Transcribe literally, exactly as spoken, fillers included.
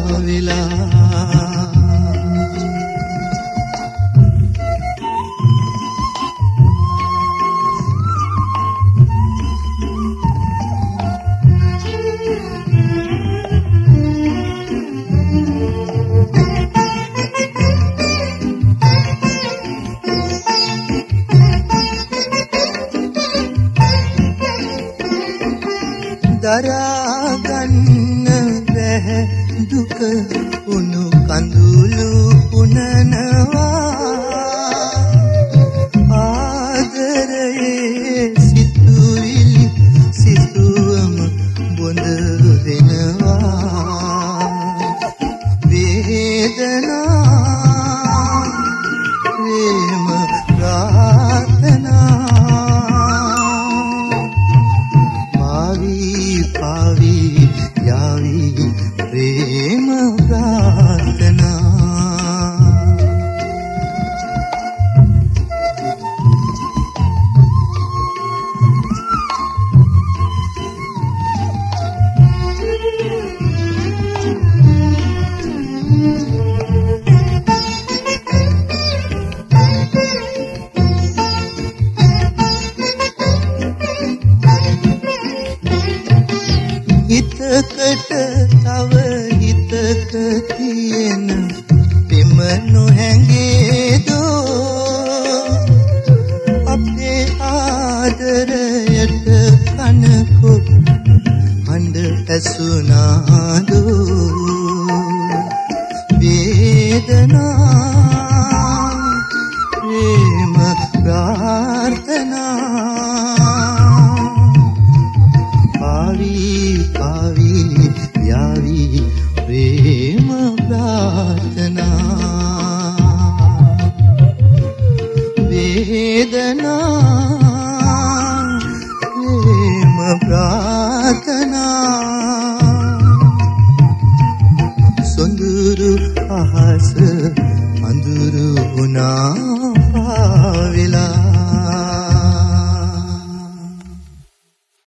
පාවෙලා දරාගන්න බැහැ දුක උණු කඳුළු උනනවා ආදරයේ සිතුවිලි සිතුවම බොඳ දෙනවා වේදනා ප්‍රේම ප්‍රාර්ථනා පාවි යාවි ප්‍රේම ප්‍රාර්ථනා හිතකට තව හිතක තියෙන පෙම නොහැඟේදෝ අපේ ආදරයට කනකොත් හඬ ඇසුනාදෝ වේදනා ප්‍රේම ප්‍රාර්ථනා පාවි පාවි යාවි ප්‍රේම ප්‍රාර්ථනා වේදනා ප්‍රේම ප්‍රාර්ථනා සොඳුරු අහස අඳුරු වුණා පාවෙලා